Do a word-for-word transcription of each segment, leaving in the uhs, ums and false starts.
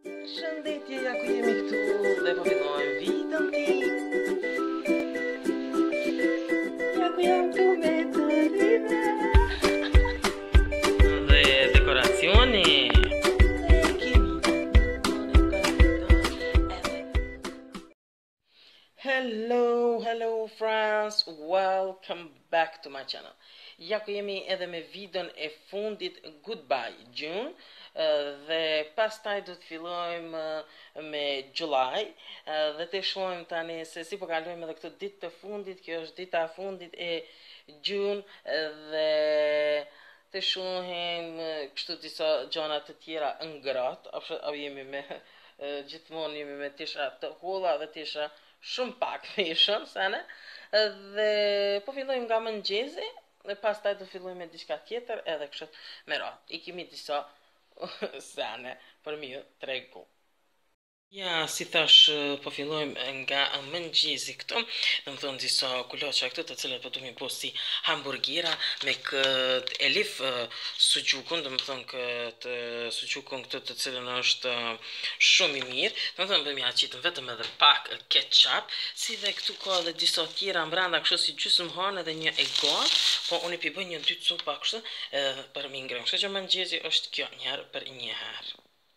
Përshëndetje, ja ku jemi këtu dhe po fillojmë vitën tim. Ja ku jam këtu me të rive. Dhe dekoracioni. Dhe kemi Hello, hello friends, welcome back to my channel. Ja ku jemi edhe me videon e fundit Goodbye June. Dhe pastaj do të fillojmë me July dhe të shohim tani se si po kalojmë edhe këtë ditë të fundit. Kjo është dita e fundit e June dhe të shohim kështu disa gjëra të tjera ngrohtë. Apo jemi me gjithmonë jemi me tisha të holla dhe tisha shumë pak feshëm sana. Dhe po fillojmë nga mëngjesi dhe pastaj do fillojmë me diçka tjetër edhe kështu me radhë. I kemi disa sane për mi tregu. Ja, si thash, po fillojmë nga mëngjesi këtu. Do të thonë disa kuloça këtu të cilat po duam po si hamburgera me këtë elif sucukun, do të thonë këtë sucukun këtu të cilën është shumë i mirë. Do të thonë bëjmë ja qitën vetëm edhe pak ketchup, si dhe këtu ka edhe disa tjera mbranda kështu si gjysmë hanë edhe një egon, po unë i pi bëj një dy copa kështu për mi ngrënë. Kështu që mëngjesi është kjo një herë për një herë.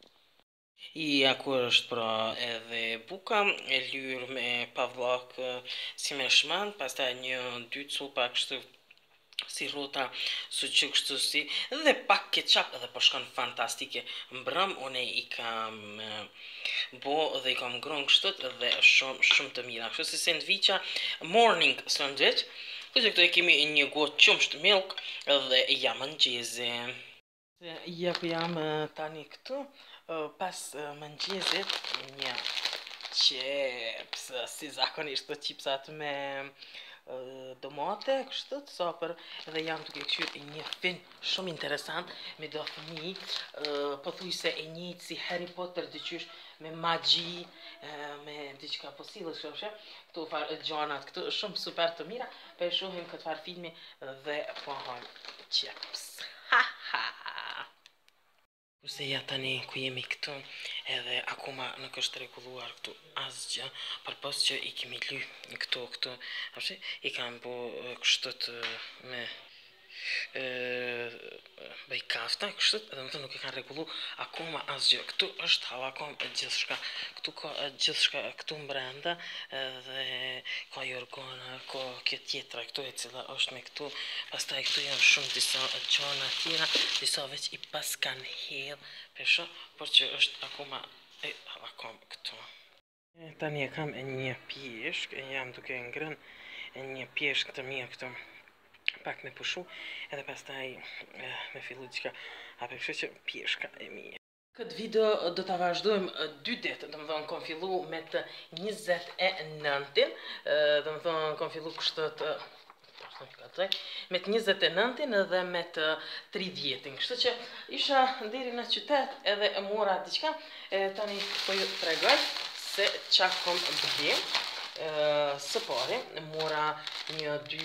I akur është pra edhe buka e lyrë me pavllak si me shman, pastaj një dy copa kështu si rrota sucuk kështu si dhe pak ketchup edhe po shkon fantastike. Mbrëm unë i kam bo dhe i kam ngrënë kështu dhe shumë shumë të mira. Kështu si sandwicha morning sandwich. Kështu këtu e kemi një gotë qumsht milk dhe jam mëngjesi. Ja ku jam tani këtu. Pas mëngjesit një chips, si zakonisht të chipsat me domate, kështu të sopër, dhe jam duke këshyr një film shumë interesant me do fëmijë, pothuajse e njëjtë si Harry Potter, diqysh me magji, me diçka posillës, kështu këtu farë gjanat këtu shumë super të mira, po e shohim këtë farë filmi dhe po hajm chips. Ha ha. Kurse ja tani ku jemi këtu edhe akoma nuk është rregulluar këtu asgjë, përpos që i kemi ly këtu këtu, apo i kam bu kështu me bëj kafta kështu, edhe më thënë nuk e kanë rregullu akoma asgjë. Këtu është hava akoma gjithçka, këtu ka gjithçka këtu brenda dhe ka jorgona, ka kjo tjetra këtu e cila është me këtu, pastaj këtu janë shumë disa gjëra tjera, disa veç i pas kanë hedh, pesho, por që është akoma e akoma këtu. Tani e kam një pjeshk, e jam duke ngrënë një pjeshk të mirë këtu. Pak me pushu, edhe pastaj me fillu diçka, apo kështu që pjeshka e mirë. Këtë video do ta vazhdojmë dy ditë, do të thonë kam fillu me të njëzet e nëntin, do të thonë kam fillu kështu të me të njëzet e nëntin edhe me të tridhjetin. Kështu që isha deri në qytet edhe e mora diçka, tani po ju tregoj se çka kam bërë. Së pari mora një dy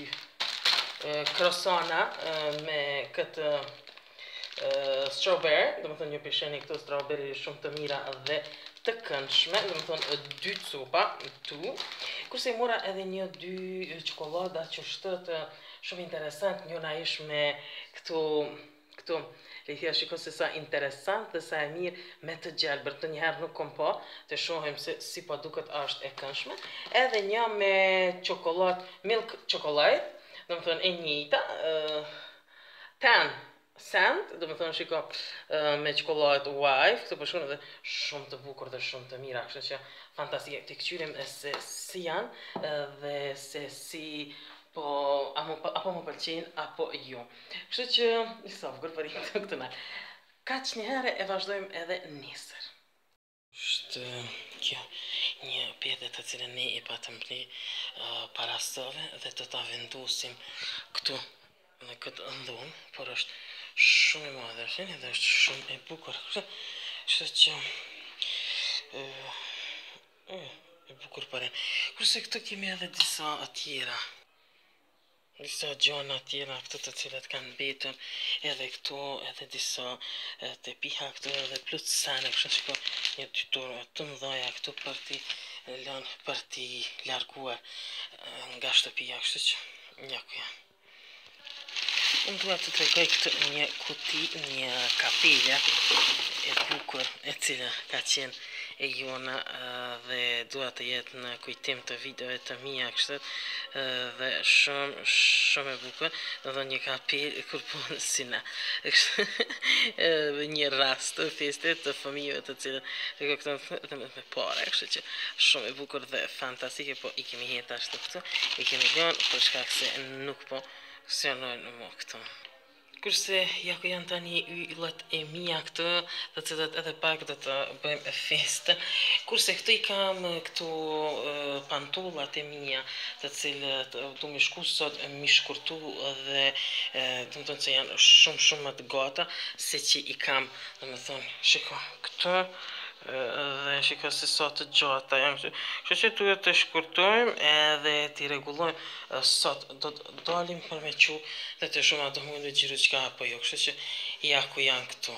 krosana me këtë strawberry, do të thonë një pesheni këtu strawberry shumë të mira dhe të këndshme, do të thonë dy copa tu. Kurse mora edhe një dy çokolada që është shumë interesant, njëra ish me këtu këtu le thia shiko se sa interesant dhe sa e mirë me të gjelbër, të njëherë nuk kom pa, të shohim se si po duket është e këndshme. Edhe një me çokoladë, milk chocolate, do të thonë e njëjta, ten cent, do të thonë shiko me çokoladë wife, këtu po shkon edhe shumë të bukur dhe shumë të mira, kështu që fantastike. Të kqyrim se si janë dhe se si po apo më pëlqejnë apo jo. Kështu që i sofgur për këtë na. Kaq një herë e vazhdojmë edhe nesër. Është kjo një pjedhe të cilën ne i patëm pli para sove dhe të ta vendosim këtu në këtë ndonë, por është shumë e madhe dhe është shumë e bukur. Kështu që e bukur pare. Kurse këtu kemi edhe disa tjera. disa gjona tjera këtu të cilat kanë mbetur edhe këtu edhe disa e, të piha këtu edhe plus sene, kështu shiko një dy tona të mëdha këtu për t'i lënë për t'i larguar e, nga shtëpia, kështu që ja ku janë. Unë dua të tregoj këtë një kuti, një kapele e bukur e cila ka qenë e jona dhe dua të jetë në kujtim të videove të mia kështu dhe shumë shumë e bukur, do të një kapelë kur punë si na. Një rast të feste të fëmijëve të cilët e këto me pare, kështu që shumë e bukur dhe fantastike, po i kemi jetë ashtu këtu, i kemi lënë për shkak se nuk po funksionojnë më këtu. Kurse ja ku janë tani yllat e mia këtu, të cilat edhe pak do të bëjmë festën. Kurse këtu i kam këtu uh, pantullat e mia, të cilët uh, du mi shku sot mi shkurtu dhe uh, do të thonë se janë shumë shumë më të gata se që i kam, do të thonë, shiko këtu dhe shiko se sa të gjata janë, kështu që duhet të shkurtojmë edhe t'i rregullojmë sot, do të dalim për me qu dhe të shumë ato mundu gjiru qka apo jo, kështu që ja ku janë këtu.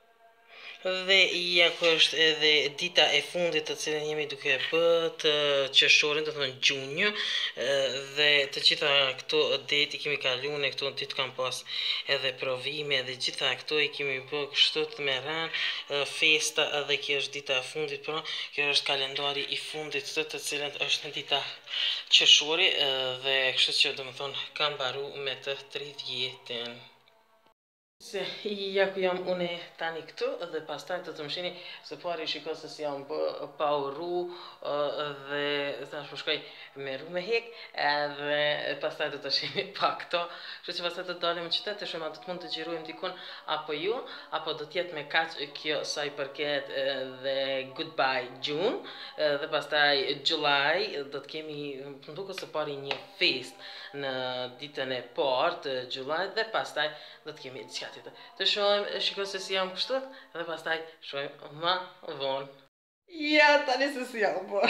Dhe ja ku është edhe dita e fundit të cilën jemi duke bët qershorin, të thonë gjunjë, dhe të gjitha këto deti kemi kaluar, këto ditë kam pas edhe provime dhe gjitha këto i kemi bë kështu të me ranë festa edhe kjo është dita e fundit, pra kjo është kalendari i fundit të të cilën është në dita qershori dhe kështu që do më thonë kam baru me të tridhjetën. Se ja ku jam une tani këtu dhe pastaj të të më shini se pari shiko se si jam pa u ru dhe tash po shkoj me ru me hek edhe pastaj do të shini pa këto, kështu që pastaj të dalim në qytet të shumë do të mund të gjirojmë dikun apo ju, apo do t'jetë me kaq kjo sa i përket dhe Goodbye June dhe pastaj July do të kemi më duket se pari një fest në ditën e parë të July dhe pastaj do të kemi diçka tjetër. Të shohim, shikoj se si jam kështu dhe pastaj shohim më vonë. Ja, tani se si jam, po.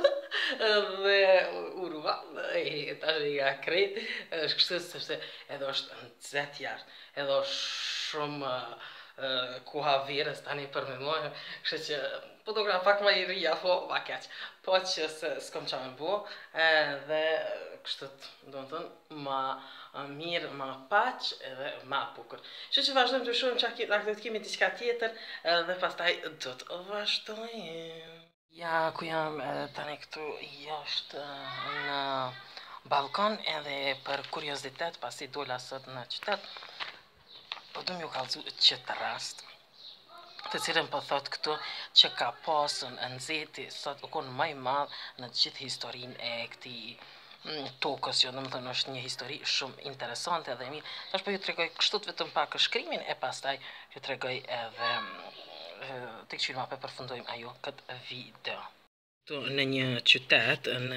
Dhe urua, e tash i ka krejt, është kështu sepse edhe është nxehtë jashtë, edhe është shumë uh, koha verës tani për me mojë, kështu që fotografa pak më i rria, po ma keq, po që se s'kom qa me bo, edhe kështu do të thënë ma mirë, ma paq edhe ma bukur. Kështu që vazhdojmë të shohim çka do të kemi diçka tjetër dhe pastaj do të vazhdojmë. Ja ku jam tani këtu jashtë në balkon edhe për kuriozitet pasi dola sot në qytet, po du m'ju kallëzu qëtë rast të cilën po thot këtu që ka pasën nxehti sot u konë më i madh në gjithë historinë e këtij tokës, jo, do të thënë është një histori shumë interesante dhe mirë. Tash po ju tregoj kështu vetëm pak shkrimin e pastaj ju tregoj edhe tek që ma pe përfundojmë ajo këtë video. Në një qytet në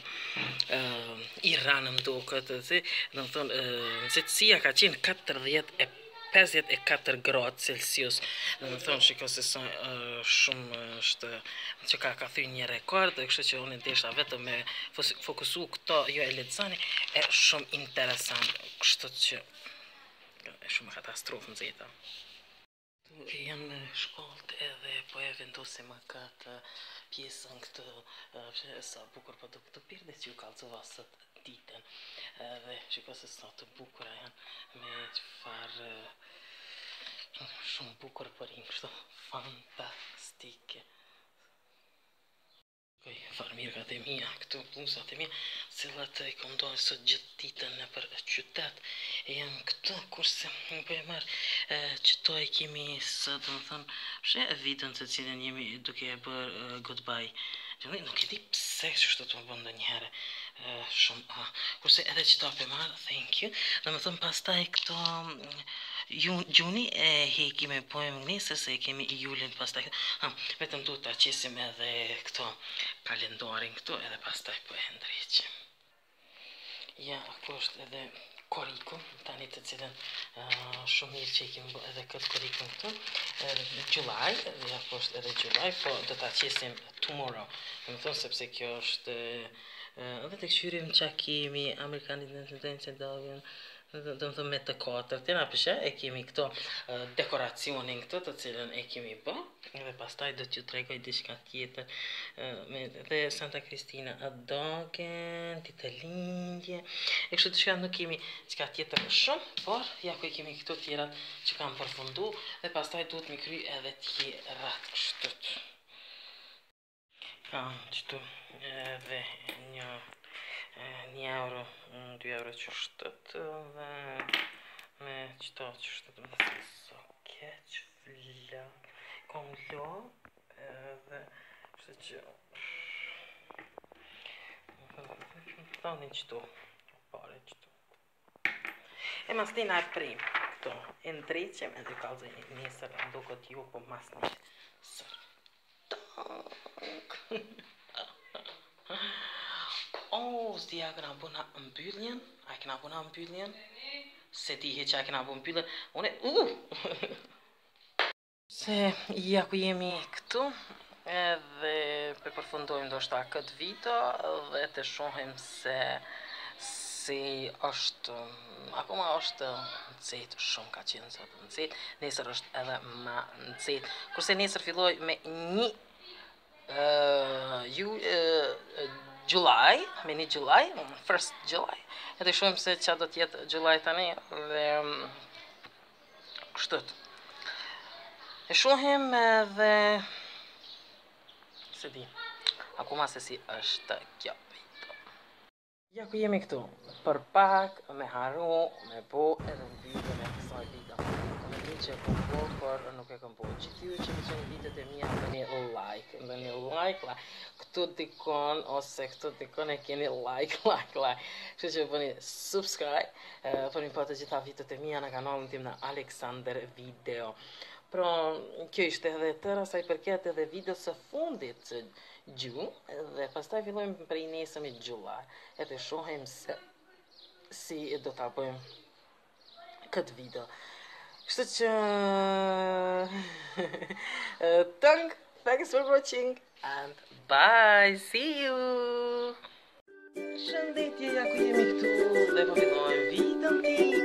uh, Iran më duket, do të thonë nxehtësia ka qenë katërdhjetë e pesëdhjetë e katër gradë Celsius. Do të thonë shiko se sa uh, shumë është që ka ka thyrë një rekord, kështu që unë desha vetëm me fokusu këto, jo e lexoni, e shumë interesant, kështu që e shumë katastrofë nxehta. Jam në shkollët edhe po e vendosim këtë pjesën këtë sa bukur po do të pirë dhe që ju kallëzova sot ditën dhe shiko se sa të bukura janë me çfarë shumë bukur për i kështu fantastike. Farmirkat e mia, këtu bluzat e mia, cilat i kom dojë sot gjithë ditën në për qytet, e janë këtu, kurse më për e marë qëto e kemi së, do më thënë, shë e vitën të cilën jemi duke e bërë Goodbye. Nuk e di pse që shtë të më bëndë njëherë, shumë, kurse edhe qëto për e marë, thank you, do më thënë pastaj këto gjuni e heki me pojmë njëse se kemi i julin pastaj, ha, vetëm du të qesim edhe këto kalendarin këtu edhe pastaj po e ndreqim. Ja, ako është edhe korikun, tani të cilën uh, shumë mirë që i kemi bë edhe këtë korikun këtu, uh, July, dhe ako është edhe July, po do të qesim tomorrow, dhe më thonë sepse kjo është Dhe të këshyrim që kemi Amerikanit në tendencë dagen, do të thëmë me të katër, tjena përshë e kemi këto uh, dekoracionin këto të cilën e kemi bë, dhe pastaj do t'ju tregoj diçka tjetër, uh, me, dhe Santa Cristina a dagen, ditë e lindje, e kështu diçka nuk kemi diçka tjetër më shumë, por ja ku e kemi këto tjerat që kam përfundu, dhe pastaj duhet mi kry edhe tjerat kështut. Kam qëtu edhe një një euro, dy euro që shtët dhe me qëto që shtët më të so keq, flak, kom lo edhe shtë që tani qëto, pare qëto. E mas tina e prim, këto, e ndreqem edhe kalzë njësër ndo këtë ju, po mas një sër. Oh, s'di a këna bëna mbylljen? A e këna bëna mbylljen? Se ti he që a këna bëna mbylljen? Une, uh! Se ja ku jemi këtu, edhe pe përfundojmë do shta këtë video, dhe të shohim se si është, akoma është nxehtë, shumë ka qenë sa të nxehtë, nesër është edhe më nxehtë. Kurse nesër filloj me një uh, ju, uh, July, me një July, first July, edhe shumë se që do tjetë July tani, dhe kështët. E shohim edhe, se di, akoma se si është kjo video. Ja ku jemi këtu, për pak, me haru, me bo, edhe në video me kësaj video. Në një që e kom bo, por nuk e kom bo. Gjithë ju që më qenë videot e mija, dhe një like, dhe një like, like. Këtu dikon, ose këtu dikon e keni like, like, like. Kështu që bëni subscribe, për një po të gjitha videot e mija në kanalin tim në Alexander Video. Pro, kjo ishte edhe tëra sa i përket edhe video së fundit gju, dhe pastaj fillojmë për i nesëm i gjullar, edhe shohem se si do t'a bëjmë këtë video. Kështu që thank, thanks for watching and bye, see you. Shëndetje, ja ku jemi këtu dhe po fillojmë videon tim.